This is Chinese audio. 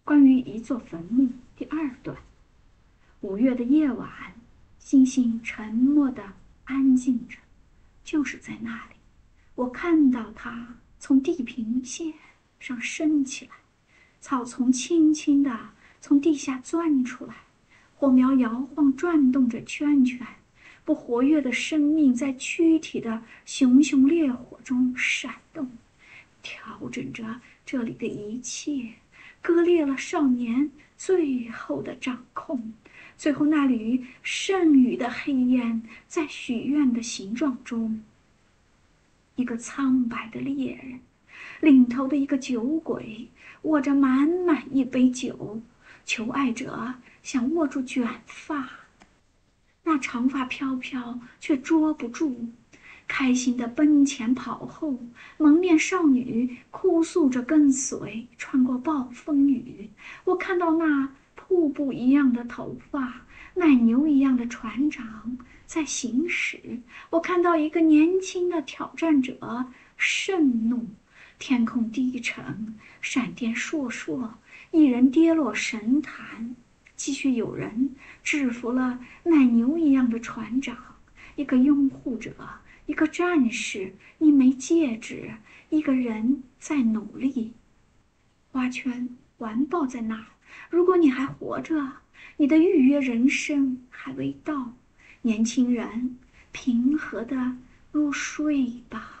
关于一座坟墓第二段。5月的夜晚，星星沉默地安静着，就是在那里，我看到它从地平线上升起来，草丛轻轻地从地下钻出来，火苗摇晃转动着圈圈，不活跃的生命在躯体的熊熊烈火中闪动，调整着这里的一切，割裂了少年最后的掌控。最后那缕剩余的黑烟在许愿的形状中，一个苍白的猎人，领头的一个酒鬼，握着满满一杯酒，求爱者想握住卷发，那长发飘飘却捉不住，开心的奔前跑后，蒙面少女哭诉着跟随，穿过暴风雨。我看到那瀑布一样的头发，奶牛一样的船长在行驶。我看到一个年轻的挑战者盛怒，天空低沉，闪电烁烁，一人跌落神坛。继续有人制服了奶牛一样的船长，一个拥护者，一个战士，一枚戒指，一个人在努力。花圈完爆在那儿，如果你还活着，你的预约人生还未到。年轻人，平和地入睡吧。